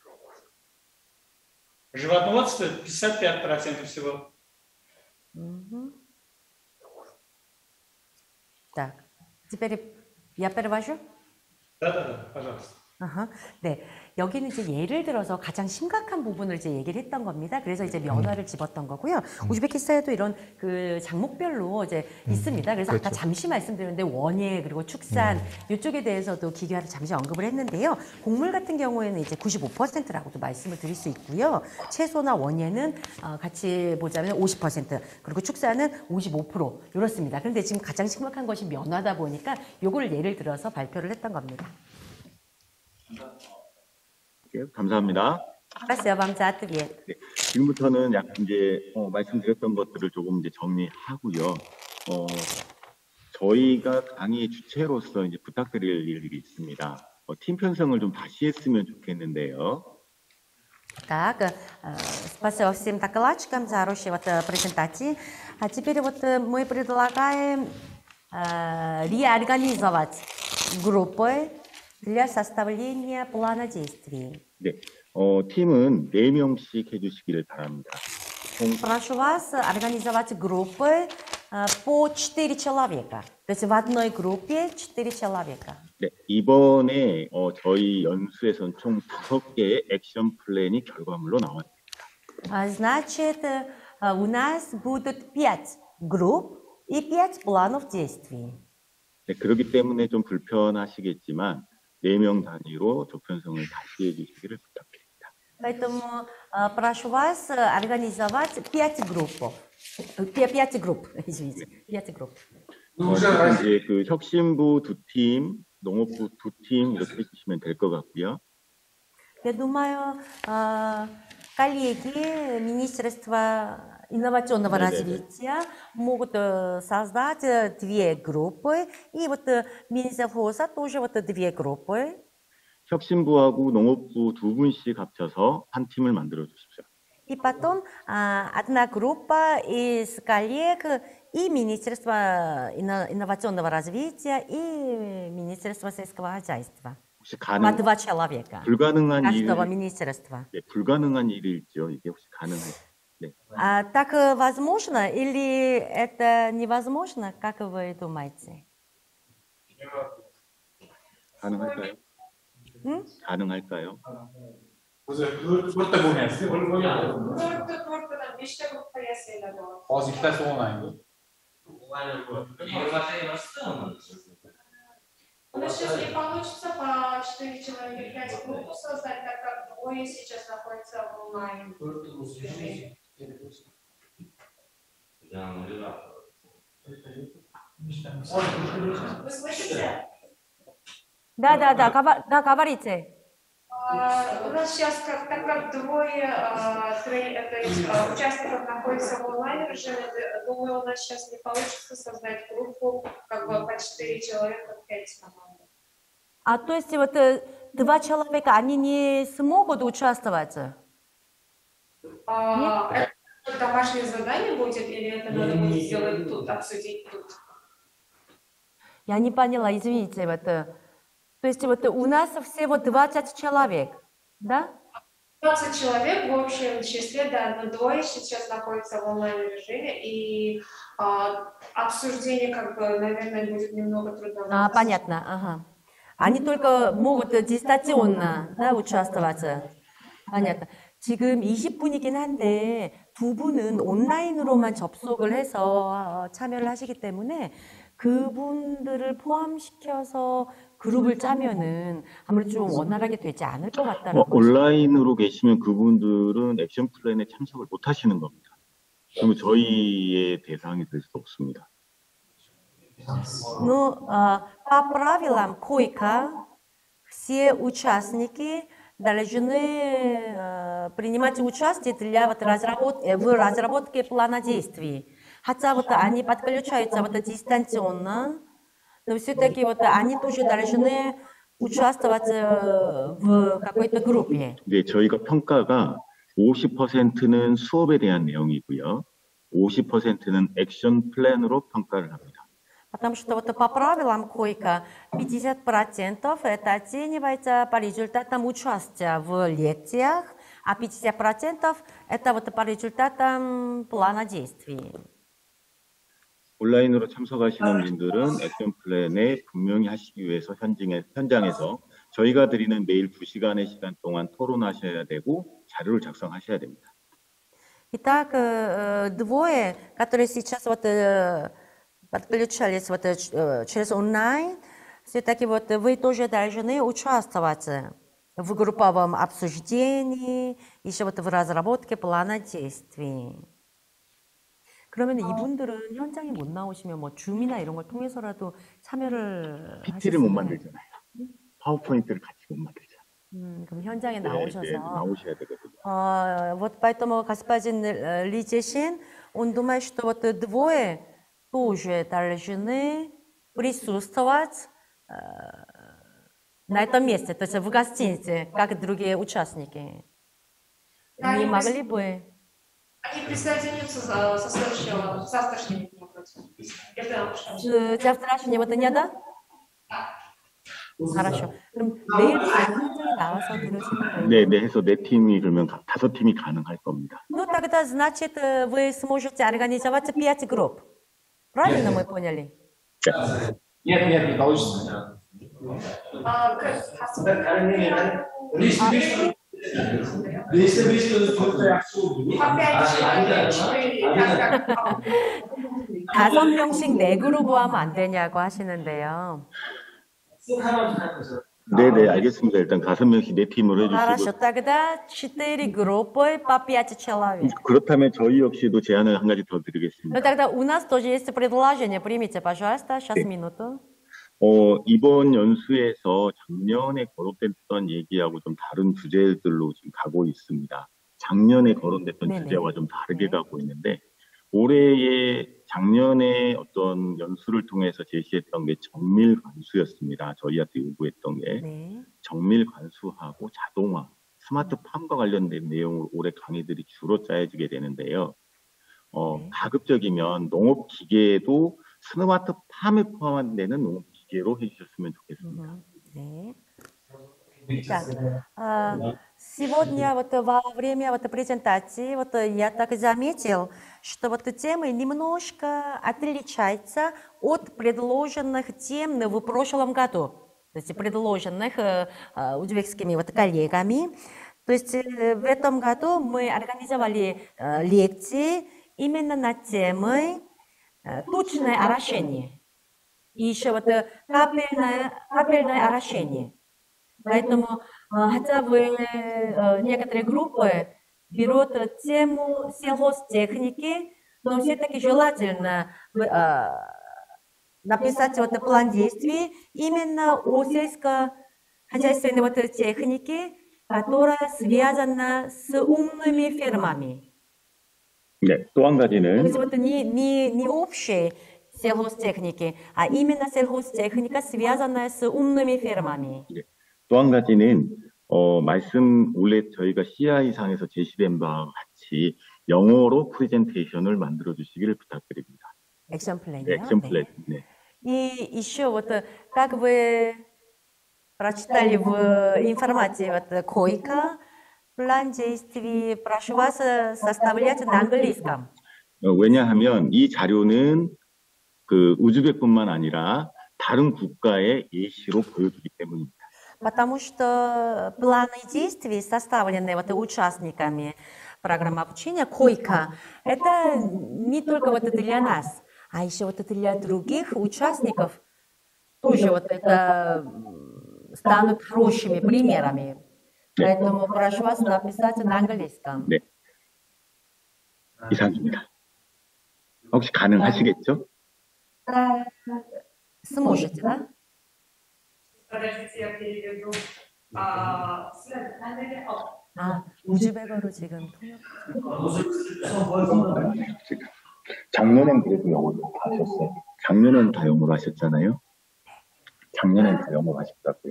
Животноводстве пятьдесят пять процентов всего. 음흠. Так, теперь я перевожу? Да-да-да, пожалуйста. 아하, 네, 여기는 이제 예를 들어서 가장 심각한 부분을 이제 얘기를 했던 겁니다. 그래서 이제 면화를 집었던 거고요. 우즈베키스탄에도 이런 그 장목별로 이제 있습니다. 그래서 아까 그렇죠. 잠시 말씀드렸는데 원예 그리고 축산 이쪽에 대해서도 기계화를 잠시 언급을 했는데요. 곡물 같은 경우에는 이제 구십오 퍼센트라고도 말씀을 드릴 수 있고요. 채소나 원예는 어, 같이 보자면 오십 퍼센트 그리고 축산은 오십오 퍼센트 이렇습니다. 그런데 지금 가장 심각한 것이 면화다 보니까 요걸 예를 들어서 발표를 했던 겁니다. 예, 감사합니다. Спасибо вам за ответ. 네, 지금부터는 약 이제 어, 말씀드렸던 것들을 조금 이제 정리하고요. 어, 저희가 강의 주체로서 이제 부탁드릴 일이 있습니다. 어, 팀 편성을 좀 다시 했으면 좋겠는데요. Так, э, спасибо всем докладчикам за хорошие вот презентации. А теперь вот мы предлагаем э, реорганизовать группы для составления плана действий. 네, 어, 팀은 네 명씩 해주시기를 바랍니다. Прошу вас организовать группы э, по четыре человека. То есть в одной группе четыре человека. 네, 이번에 어, 저희 연수에선 총 다섯 개의 액션 플랜이 결과물로 나왔습니다. А, Значит, э, у нас будут пять групп и пять планов действий. 네, 그렇기 때문에 좀 불편하시겠지만 네 명 단위로 조편성을 다시 해주시기를 부탁드립니다. Поэтому э, прошу вас э, организовать пять групп. Э, пя- Пять групп, извините, пять групп. 어, 지금 이제 그 혁신부 두 팀, 농업부 두 팀 이렇게 해주시면 될 것 같고요. Я думаю, э, коллеги Министерства инновационного Да-да-да. развития могут э, создать э, две группы, и вот э, Минсельхоза тоже вот э, две группы. 혁신부하고 농업부 두 분씩 합쳐서 한 팀을 만들어 주십시오. И потом а, одна группа из коллег и Министерства инно- инновационного развития, и Министерства сельского хозяйства. 혹시 По 가능 два человека. 불가능한 일, Каждого министерства. 네, 불가능한 일일지요? 이게 혹시 가능할까요? 네. А так э, возможно или это невозможно, как вы думаете? 가능할까요? 응? 가능할까요? to'rtta bo'lmayapti to'rtta to'rttadan beshta gruppa yasanglar bo'ladi. hozir ikkitasi onlayn. У нас сейчас не получится по четыре человека, пять групп создать, так как двое сейчас находятся в онлайн режиме. Вы слышите? Да, да, да, гова- да, говорите. А, У нас сейчас, как, так как двое а, трей- то есть, а, участников находятся в онлайн режиме, д- думаю, у нас сейчас не получится создать группу как бы по четыре человека, пять команд. А то есть вот э, два человека, они не смогут участвовать? А, это домашнее задание будет или это надо будет сделать тут, обсудить тут? Я не поняла, извините. Вот, э, то есть вот у нас всего двадцать человек, да? двадцать человек в общем числе, да, но двое сейчас находятся в онлайн-режиме, и а, обсуждение, как бы, наверное, будет немного трудно. А, понятно, ага. Они только могут дистанционно, да, участвовать. понятно. 지금 이십 분이긴 한데 두 분은 온라인으로만 접속을 해서 참여를 하시기 때문에 그분들을 포함시켜서 그룹을 짜면은 아무래도 좀 원활하게 되지 않을 것 같다는 어, 거죠. 온라인으로 계시면 그분들은 액션 플랜에 참석을 못 하시는 겁니다. 그러면 저희의 대상이 될 수 없습니다. Ну, по правилам КОИКа все участники должны принимать участие для вот разработки, в разработке плана действий. Хотя вот они подключаются вот дистанционно, но все-таки вот они тоже должны участвовать в какой-то группе. 네, 저희가 평가가 오십 퍼센트는 수업에 대한 내용이고요. 오십 퍼센트는 액션 플랜으로 평가를 합니다. Потому что вот по правилам КОИКа пятьдесят процентов это оценивается по результатам участия в лекциях, а пятьдесят процентов это вот по результатам плана действий. 온라인으로 참석하시는 분들은 액션 플랜에 분명히 하시기 위해서 현장에, 현장에서 저희가 드리는 매일 두 시간의 시간 동안 토론하셔야 되고 자료를 작성하셔야 됩니다. Итак, двое, которые сейчас вот подключались вот через онлайн, все-таки вот вы тоже должны участвовать в групповом обсуждении, еще вот в разработке плана действий. 그러면 이분들은 현장에 못 나오시면 뭐 줌이나 이런 걸 통해서라도 참여를 피티를 못 만들잖아요. 파워포인트를 같이 못 만들죠. 음, 그럼 현장에 네, 나오셔서 네, наушая 되거든요. А, вот поэтому господин Ли Чешин, он думает, что вот двое тоже должны присутствовать э, на этом месте, то есть в гостинице, как другие участники. Да, Не они, могли прис- бы? они присоединятся со, со следующего, с завтрашнего дня вроде. Это С завтрашнего дня, да? Хорошо. 그럼 내일부터 현장에 나와서 들으시는 거예요? 네, 네 해서 네 팀이 그러면 가- 다섯 팀이 가능할 겁니다. Ну, тогда, значит, э, вы сможете организовать пять групп. Правильно мы поняли? Нет, нет, не получится. а, как- а сколько по пять человек, четыре, так как 다섯 명씩 네 그룹 하면 안 되냐고 하시는데요. 네, 네, 알겠습니다. 일단 다섯 명씩 네 팀으로 Хорошо, 해주시고 тогда четыре группы по пять человек. 그렇다면 저희 역시도 제안을 한 가지 더 Ну, 드리겠습니다. тогда у нас тоже есть предложение. Примите, пожалуйста, сейчас минуту. 어, 이번 연수에서 작년에 거론됐던 얘기하고 좀 다른 주제들로 지금 가고 있습니다. 작년에 거론됐던 네네. 주제와 좀 다르게 네. 가고 있는데 올해의 작년에 어떤 연수를 통해서 제시했던 게 정밀 관수였습니다. 저희한테 요구했던 게 네. 정밀 관수하고 자동화, 스마트팜과 관련된 내용으로 올해 강의들이 주로 짜여지게 되는데요. 어, 네. 가급적이면 농업 기계도 스마트팜에 포함되는 농업 기계로 해주셨으면 좋겠습니다. Мгм. 네. Так, а, сегодня вот во время вот презентации вот я так заметил, что вот темы немножко отличаются от предложенных тем в прошлом году, то есть предложенных э, э, узбекскими вот коллегами. То есть э, в этом году мы организовали э, лекции именно на темы э, точное орошение и еще вот э, капельное, капельное орошение. Поэтому э, хотя бы э, некоторые группы берут э, тему сельхозтехники, но все-таки желательно э, написать вот план действий именно о сельскохозяйственной вот технике, которая связана с умными фермами. 네, 또 한 То 가지는 есть вот не, не, не общей сельхозтехники, а именно сельхозтехника, связанная с умными фермами. 또 한 가지는 어, 말씀 원래 저희가 씨아이상에서 제시된 바와 같이 영어로 프레젠테이션을 만들어 주시기를 부탁드립니다. Экземплярно. 네, 엑sem플렛. 네. И еще вот, э, как вы прочитали в информации, вот койка, план действий, прошу вас э, составлять на английском. 어, 왜냐하면 이 자료는 그 우즈벡뿐만 아니라 다른 국가의 예시로 보여주기 때문입니다. Потому что планы действий, составленные вот участниками программы обучения койка, это не только вот для нас, а еще вот для других участников тоже вот это м, станут хорошими примерами. Поэтому прошу вас написать на английском. 네. 이상입니다. 혹시 가능하시겠죠? Да, сможете, да? подождите, я переведу. А, след- 아, 우즈벡어로 지금 통역. 작년엔 그래도 영어로 다 하셨어요. 작년엔 다 영어로 하셨잖아요. 작년엔 다 영어로 하셨다고요.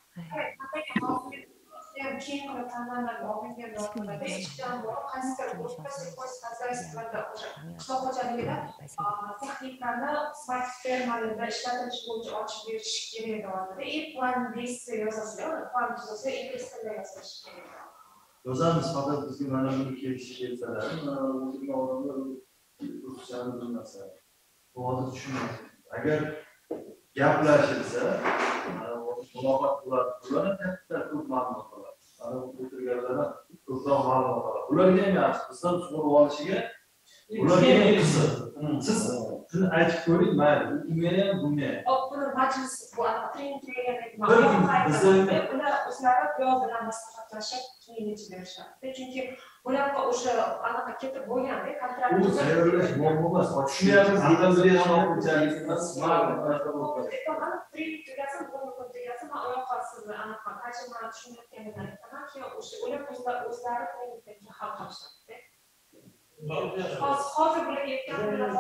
Всем чином национального уровня должно быть, что хозяйство, хозяйство, что хочет техниканы smart fermalarda ishlatilish bo'yicha ochib berish kerak bo'ladi. И план действий yozasiz, план tuzasiz ingliz tilida yozilishi kerak. Yozamiz, faqat bizga mana buni kelishib kelsalar, o'tirgan odamlar ruschani bilmasa, to'g'ri tushunmaydi. Agar gaplashilsa, muloqot qiladi, ular katta ko'p ma'lumot oladi. Ana o'tirganlar ko'proq ma'lumot oladi. Ularga ham yaxshi, bizdan so'rab olishiga ularga ham qiziq. Siz shuni aytib ko'ring, mayli, unga ham bunga ham. Buni majlis bu trening deganlik Bizda- ular o'zlari piyoz bilan maslahatlashib keyin yechib berishadi. Chunki ularga o'sha anaqa ketib bo'lganda kontrakt U tayyorlash muammo emas. Tushunyapmiz, aql bilan unchalik emas, ma'lum. trening tugasin, buni kun tugasin, man oyoqqa sizni anaqa tarjimani tushunayotganidan aytaman, keyin o'sha ular o'zlari o'zlari treningga hal qilishadi. Hozir hozir bularga yetgan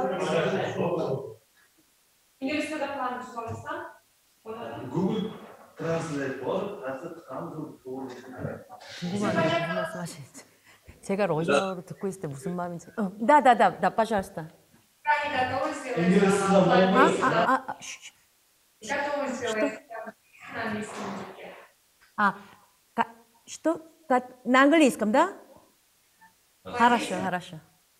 ingliz tilida plan tuzolsam bo'ladi. Google Translate bor, ta'sir qilamiz, to'g'ri. 궁금한 거 말씀하시죠. 제가 러시아어로 듣고 있을 때 무슨 마음인지. 어, да, да, да, да, пожалуйста. Они готовы сделать А, а, а, ш- готовы сделать на английском языке. а, ка- что? Ка- На английском, да? Хорошо, хорошо.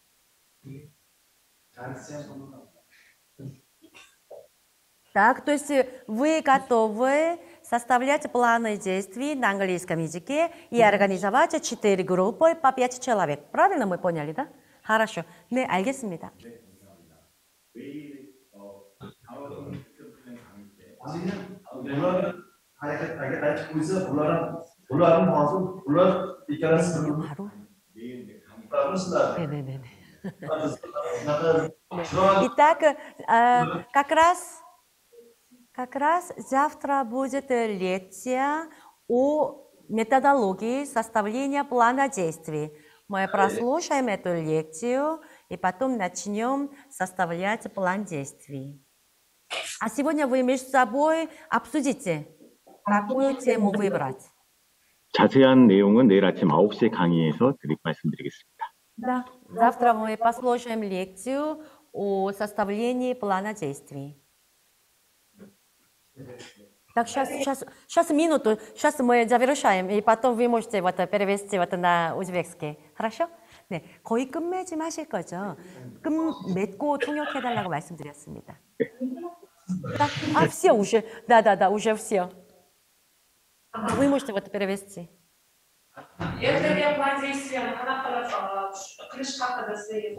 Так, то есть вы готовы составлять планы действий на английском языке и организовать четыре группы по пять человек. Правильно мы поняли, да? Хорошо. 네, 알겠습니다. 물론 하여튼 자기가 날 듣고 있어 몰라라 몰라는 방송 몰라 이까라스 이거 바로? 무슨 네네네. надо Итак, э, как раз, как раз завтра будет лекция о методологии составления плана действий. Мы прослушаем эту лекцию и потом начнем составлять план действий. А сегодня вы между собой обсудите, какую тему выбрать. 자세한 내용은 내일 아침 아홉 시에 강의에서 드리, 말씀드리겠습니다. Да. Завтра мы послушаем лекцию о составлении плана действий. Так, сейчас, сейчас, сейчас минуту, сейчас мы завершаем, и потом вы можете вот перевести вот на узбекский. хорошо? 네, 거의 끝맺음 하실 거죠? 끝 맺고 통역해달라고 말씀드렸습니다. Так, а, все уже, да-да-да, уже все. Вы можете вот перевести. Это не план действия, она крыша когда стоит,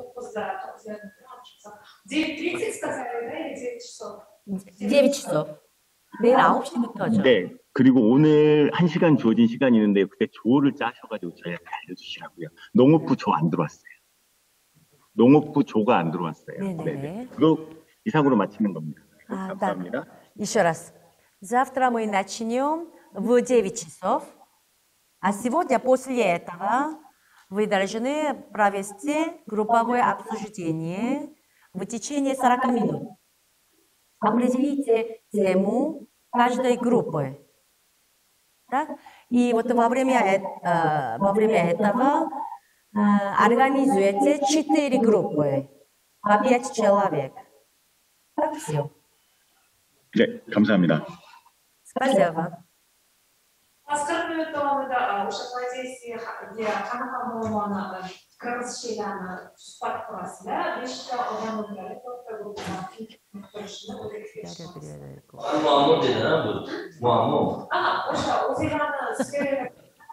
девять тридцать сказали, да, или девять часов? девять часов. 내일 아홉 시부터죠. 네, 그리고 오늘 한 시간 주어진 시간이 있는데 그때 조를 짜셔가지고 저희한테 알려주시라고요. 농업부 조 안 들어왔어요. 농업부 조가 안 들어왔어요. 네네. 네네. 그거 이상으로 마치는 겁니다. А, 감사합니다. так, еще раз. Завтра мы начнем в девять часов, а сегодня после этого вы должны провести групповое обсуждение в течение сорока минут. Определите тему каждой группы. Так? И вот во время, э, во время этого э, организуйте четыре группы по пять человек. Так все. 네, 감사합니다. Спасибо. Qirq minut davomida o'sha pozitsiya qanaqa muammoni qirg'iz sheylarni suhbat qurasizlar. Beshta odam o'tiradi, to'rtta guruhdan turishni 기다려드려야 될 거. 무아무 되잖아, 무아무. 아, o'sha o'zinglarni sizga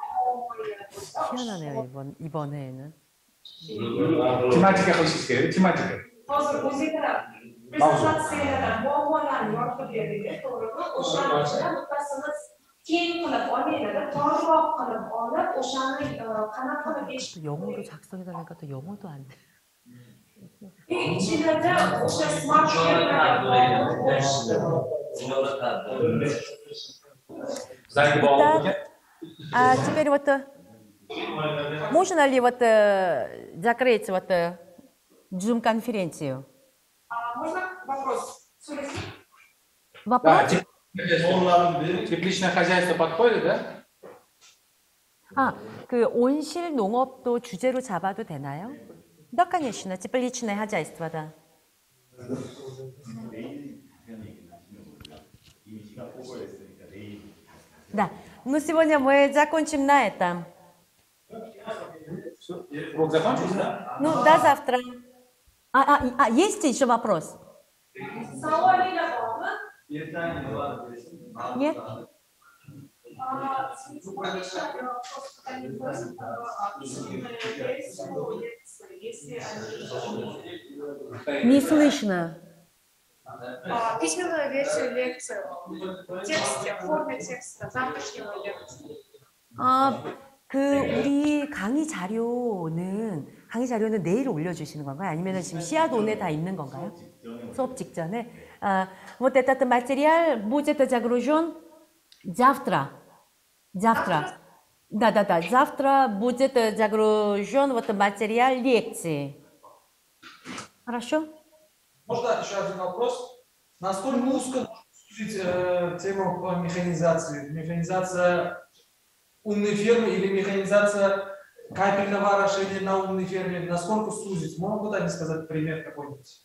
희한하네요, 이번, 이번 회에는. Тематика классическая, тематика. hozir o'zinglar prezentatsiyalardan muammolarni yozib berdik, to'g'rimi? O'shaning ichidan bittasini keyin qilib olinglar, torroq qilib olib, o'shani qanaqa qilib 또 영어로 작성해달라니까 또 영어도 안 돼. ichida o'sha Итак, а теперь вот можно ли вот закрыть вот Zoom-конференцию? Можно вопрос? Вопрос? Тепличное хозяйство подходит, да? 아, 그 온실 농업도 주제로 잡아도 되나요? Да, конечно, тепличное хозяйство, да. Да, ну сегодня мы закончим на этом. Урок закончился, да? Ну, до завтра. А, а, а есть еще вопрос? Нет? Не слышно. Письменную версию лекции в тексте, в форме текста завтрашнего лекции. 아, 그 우리 강의 자료는 강의 자료는 내일 올려주시는 건가요? 아니면 지금 씨아도온에 다 있는 건가요? 수업 직전에. А, вот этот материал будет загружен завтра. Завтра. Да-да-да. Завтра будет загружен вот материал лекции. Хорошо? Можно еще один вопрос? Насколько узко можно сузить э, тему по механизации? Механизация умной фермы или механизация капельного орошения на умной ферме, насколько сузить? Могут они сказать пример какой-нибудь?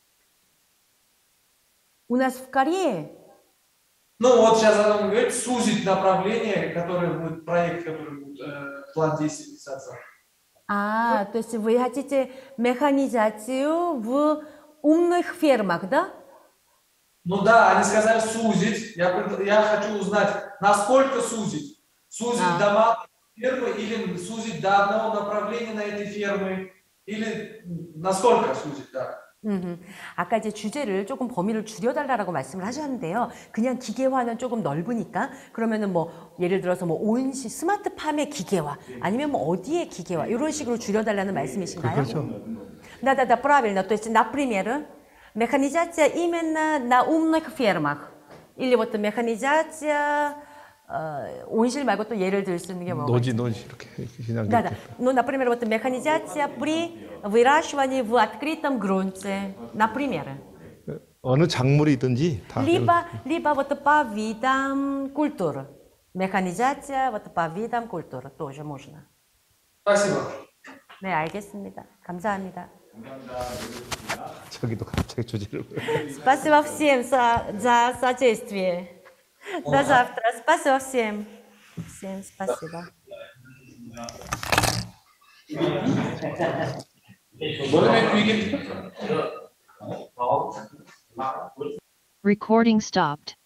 У нас в Корее Ну вот сейчас она говорит, сузить направление, которое будет, проект, который будет, э, план действий писаться. А, то есть вы хотите механизацию в умных фермах, да? Ну да, они сказали сузить. Я, пред- я хочу узнать, насколько сузить. Сузить А. дома фермы или сузить до одного направления на этой фермы? Или насколько сузить, да? 음흠. 아까 이제 주제를 조금 범위를 줄여달라고 말씀을 하셨는데요. 그냥 기계화는 조금 넓으니까 그러면은 뭐 예를 들어서 뭐 온시 스마트팜의 기계화 아니면 뭐 어디의 기계화 이런 식으로 줄여달라는 말씀이신가요? 그렇죠. Да, да, да, правильно. То есть, например, механизация именно на умных фермах. Или вот механизация 어, 온실 말고 또 예를 들 수 있는 게 뭐가 노지 노지 이렇게 그냥 Да, да. Ну, например, вот механизация при выращивании в открытом грунте. Например. 어느 작물이든지 다 Либо, либо вот по видам культур. Механизация вот по видам культур тоже можно. Спасибо. 네, 알겠습니다. 감사합니다. 저기도 갑자기 주제를 Спасибо всем за, за содействие. До завтра. Спасибо всем. Всем спасибо. Более-менее Recording stopped.